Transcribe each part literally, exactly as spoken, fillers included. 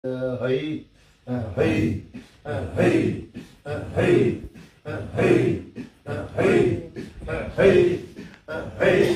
Hey, hey, hey, hey, hey, hey, hey, hey,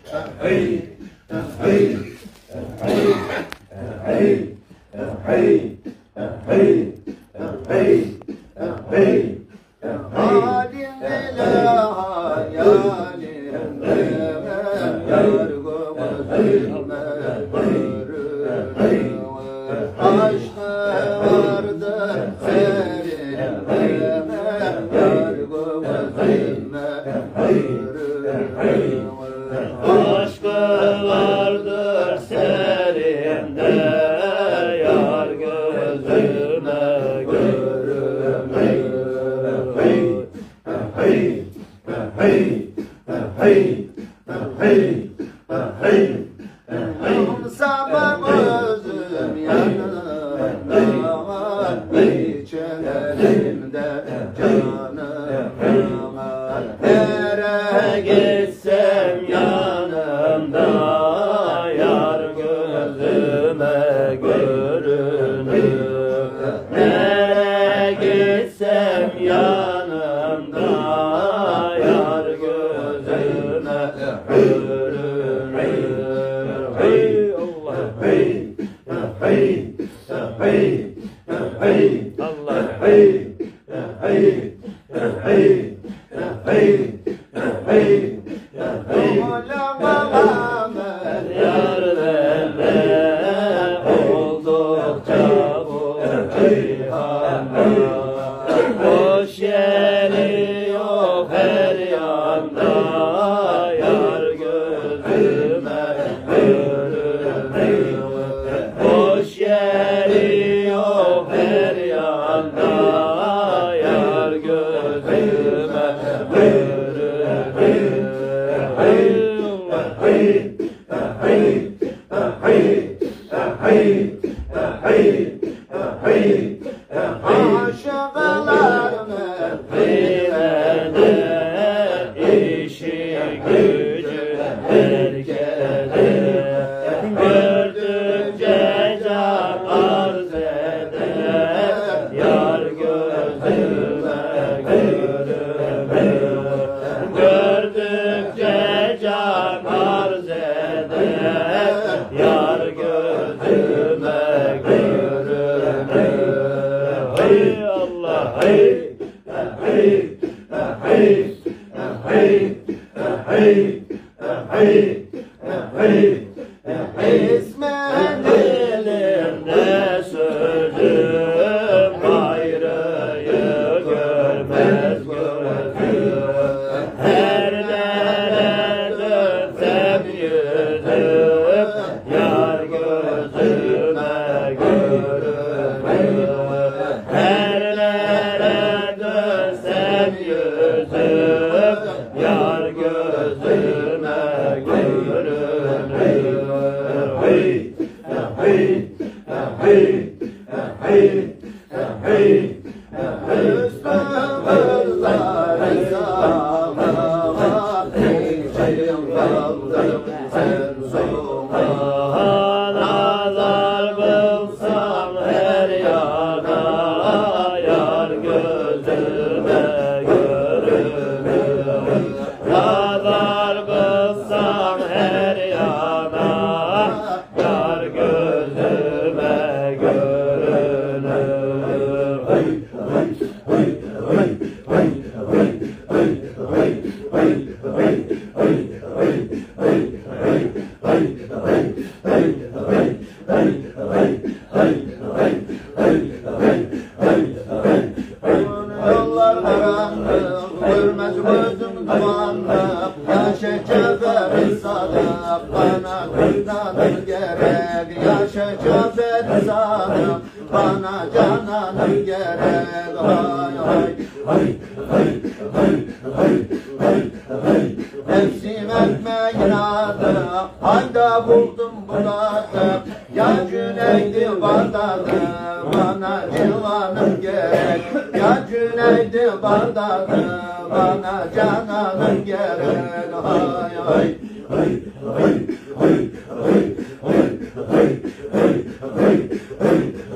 bana cananın gerek. Hay hay hay hay hay hay hay hay hay hay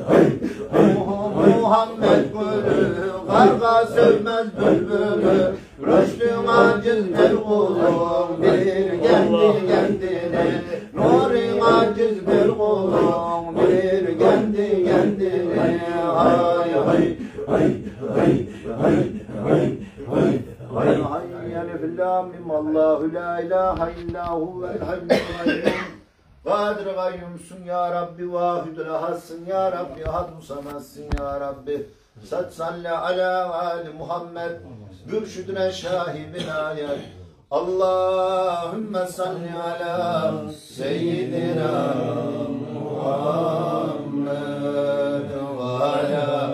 Muhammed gülü, karga sevmez bülbülü. Rüştün aciz bir kulum, bir kendi kendine. Nurun aciz bir kulum, bir kendi kendine. Hay hay hay hay hay hay hay. Hay hay elif lam mim Allahu la ilahe illa huvel hayyul kayyum. Kadir kayyumsun ya Rabbi, vahidul ahadsin ya Rabbi, ahadun samadsın ya Rabbi. Sat salli ala ve ali Muhammed, mürşidüne şahibin ayet. Allahümme salli ala seyyidina Muhammed ve ala